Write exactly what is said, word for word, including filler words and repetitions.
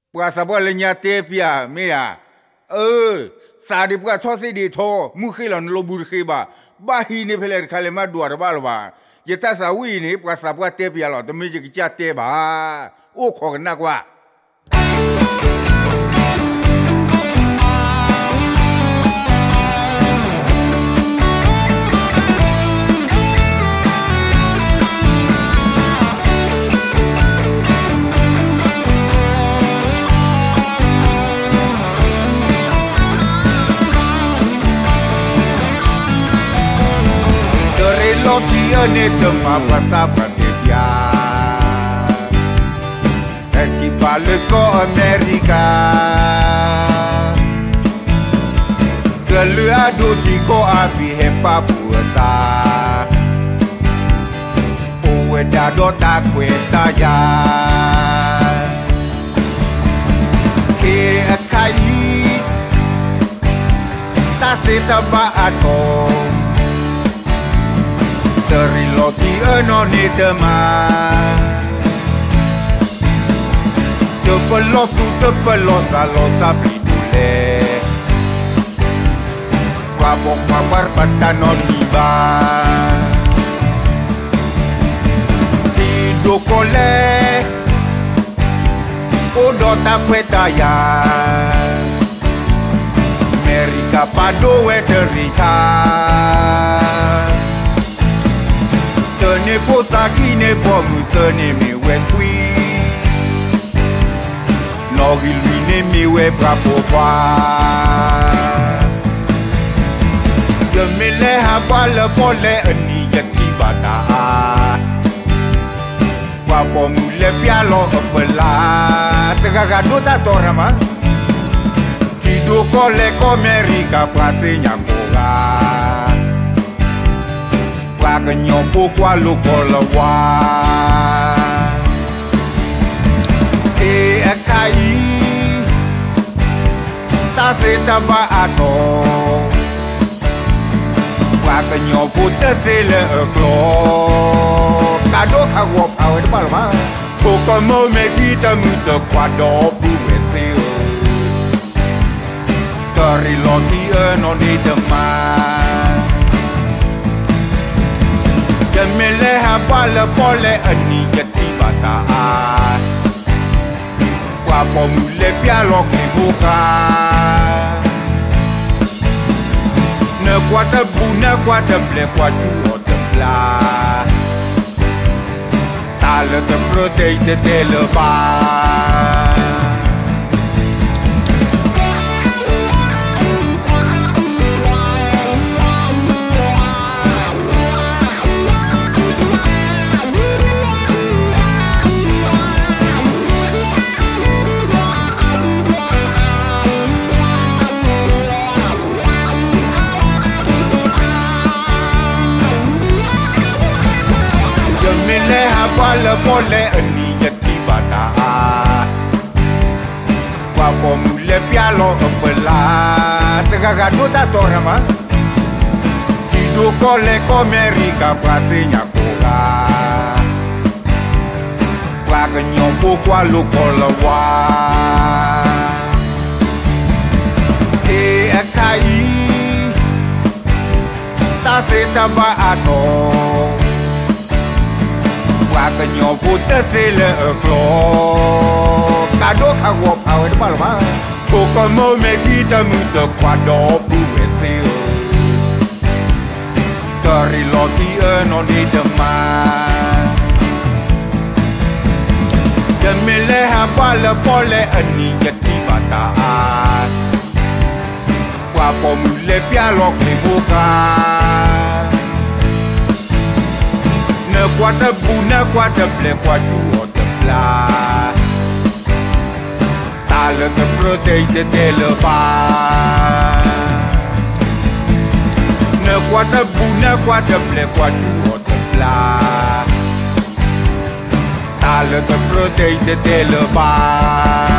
Pua sabwa lenya te pia mea. Eh, sa di pua thosi di tho, mukhilan lo burkhiba. Bahi ni pele kale ma duar balwa. Jeta sa wi ni pua sabwa te pia lo, temi ji cha te ba. O kho na kwa. Loti ane tema pasa pratia Eti paleko Amerika Kelua dotiko api hepa puasa Uwe dado takweta ya Ke akai Tasita ba ato Teriloti enoni teman Tepelos tu tepelos alo sapi dule Wabok mawar patanon iba Tido kole Odo takwetaya Amerika padowe terica Ne pota ki ne po musone me wetwi Nogi lui ne me we prapo pa Je me le ha bala pole ani yaki bata Wa po mu le pialo opela Tegaga dota torama Ti do kole Amerika prate nyakoga Ganyo po kwa lukola wa E akai Ta se taba ato Wa ganyo po te se le eklo Kado kawo pawe de balma Toko mo me tita muta kwa do pu we se Dari loti eno ni deman Mele ha pale pole ani yati bata Kwa pomule pialo ke buka Ne kwa te bu ne kwa te ble kwa tu o te bla Tale te protege te le ba Wala pole ani yati bata Wa pomule pialo opela Tegaga dota torama Tido kole Amerika prate nyakoga Wa ganyo po kwa lukola wa E akai Ta se taba ato Ganyo puta se le eklo Kado kawo pawe de balma Toko mo me tita muta kwa do pu we se Dari loti eno ni deman Demele ha bala pole ani yati bata Kwa pomule pialo ke buka Ne kwa te bu ne kwa te ble kwa tu o te bla Tale te protege te le ba Ne kwa te bu ne kwa te ble kwa tu o te bla Tale te protege te le ba